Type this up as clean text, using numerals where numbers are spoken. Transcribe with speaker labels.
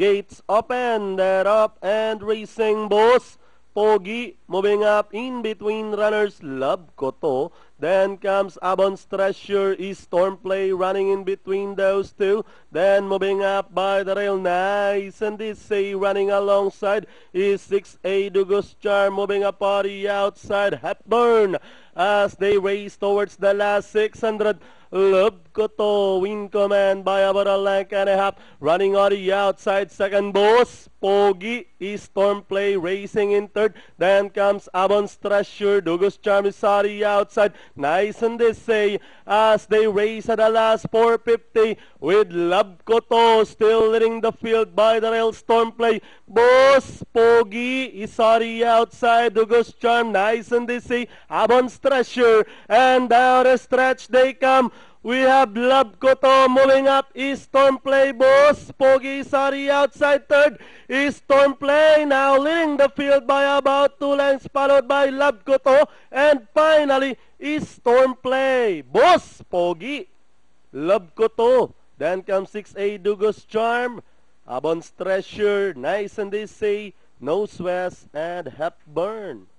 Speaker 1: Gates open, they're up and racing, boss. Pogi moving up in between runners, Love Ko To. Then comes Avon's Treasure, is Stormplay running in between those two. Then moving up by the rail, Nice and Dizzy running alongside is 6A Dugos Charm moving up on the outside, Hepburn as they race towards the last 600. Love Ko To win command by about a length and a half. Running on the outside, second, boss. Pogi is Stormplay racing in third. Then comes Avon's Treasure. Dugos Charm is on the outside. Nice and Dizzy as they race at the last 450 with Love Ko To still leading the field by the rail. Stormplay, boss. Pogi is on the outside. Dugos Charm, Nice and Dizzy, Avon's Treasure, and down the stretch they come. We have Love Ko To moving up, is Stormplay, boss. Pogi is on the outside, third is Stormplay, now leading the field by about 2 lengths, followed by Love Ko To, and finally is Stormplay, boss. Pogi, Love Ko To, then comes 6A Dugos Charm, Avon's Treasure, Nice and Dizzy, Nose West, and Hepburn.